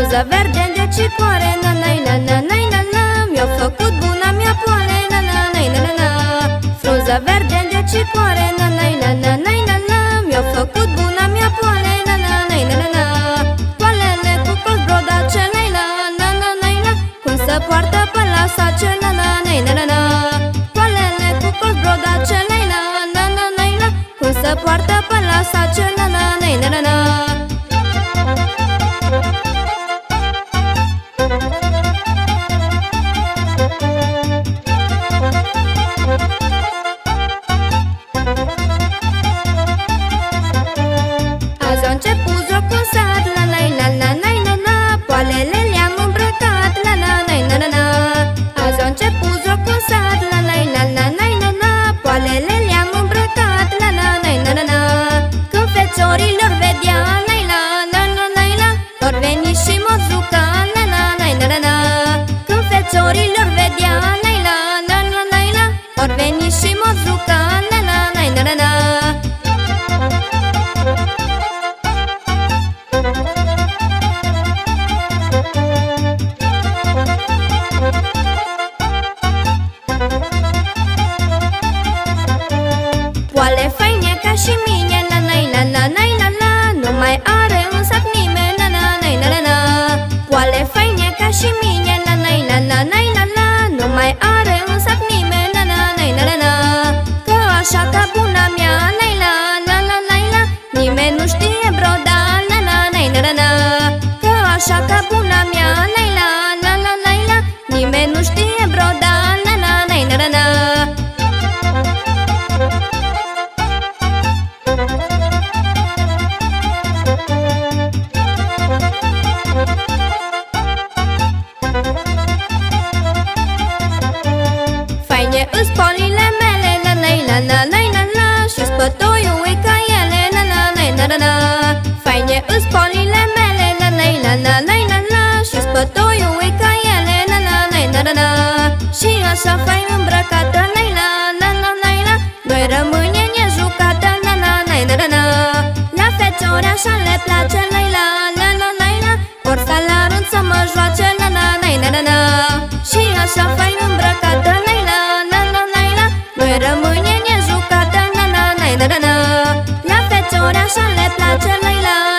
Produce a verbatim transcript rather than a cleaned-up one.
Frunza verde de cicoare, na na na na na na na, mi-a făcut buna mea poale, na na na na na na. Frunza verde de cicoare, na na na na na na na, mi-a făcut buna mea poale, na na na na na na. Poalele cu colț brodace, na na na na na na, cum se poartă pe la sace, na na na na na na. Poalele cu colț brodace, na na na na na na, cum se poartă pe la sace, na na na na na na. Azi a început jocul în sat, la la la la la la la, poalele le-am îmbrăcat, la la la la la la. Azi a început jocul în sat, la la la la la la la, poalele le-am îmbrăcat, la la la la la la. Când feciorilor vedea, la la la la la la, or veni și mă juca, la la la la la la. Când feciorilor vedea, la la la la la la, or veni și mă juca, la la la la la la. Poale faine ca și mine, la la la la la la la, nu mai are un sac nimeni, la la la la la la. Poale faine ca și mine, la la la la la la la, nu mai are un sac nimeni, la la la la la la. Că așa ca buna mea, la la la la la la, nimeni nu știe broda, la la la la la la. Că așa ca buna mea, la la la la la la, nimeni nu știe broda, la la la la la la. Faine îs polile mele, la la la la la la la, și-s pătoiul e ca ele, la la la la la la. Faine îs polile mele, la la la la la la la, și-s pătoiul e ca ele, la la la la la la. Și așa fain îmbrăcată, la la la la la la, noi rămâne nejucată, la la la la la la. La feciori așa le place, la la la la la la, or să la rând să mă joace, la la la la la la. Și așa fain îmbrăcată, la la la la la la, noi rămâne nejucată, la la la la la la. La feciori așa le place, la la